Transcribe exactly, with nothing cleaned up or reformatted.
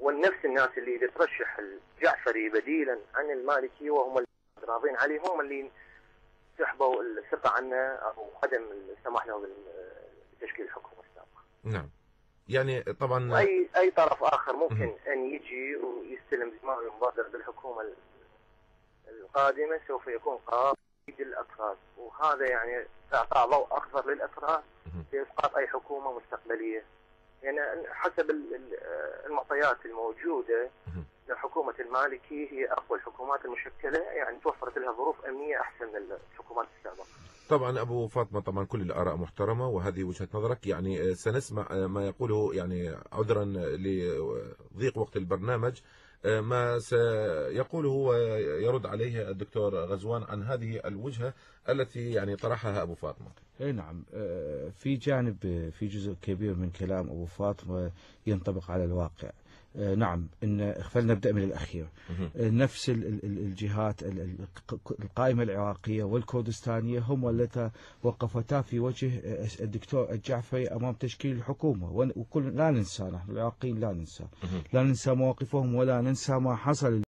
والنفس الناس اللي ترشح الجعفري بديلا عن المالكي وهم راضين عليه هم اللي سحبوا الثقة عنه أو عدم السماح له بتشكيل الحكومة السابقة. نعم. يعني طبعا أي أي طرف آخر ممكن م- أن يجي ويستلم زمام المبادرة بالحكومة القادمة سوف يكون قرار بيد الأتراك، وهذا يعني إعطاء ضوء أخضر للأتراك لإسقاط أي حكومة مستقبلية. يعني حسب المعطيات الموجودة حكومة المالكي هي أقوى الحكومات المشكلة، يعني توفرت لها ظروف أمنية أحسن من الحكومات السابقة. طبعا أبو فاطمة، طبعا كل الآراء محترمة وهذه وجهة نظرك. يعني سنسمع ما يقوله، يعني عذرا لضيق وقت البرنامج، ما سيقوله ويرد عليه الدكتور غزوان عن هذه الوجهة التي يعني طرحها أبو فاطمة. اي نعم، في جانب في جزء كبير من كلام أبو فاطمة ينطبق على الواقع. نعم، إن فلنبدأ من الأخير. نفس الجهات القائمة العراقية والكردستانية هم اللتان وقفتا في وجه الدكتور الجعفري أمام تشكيل الحكومة، وكل لا ننسى، نحن العراقيين لا ننسى لا ننسى مواقفهم ولا ننسى ما حصل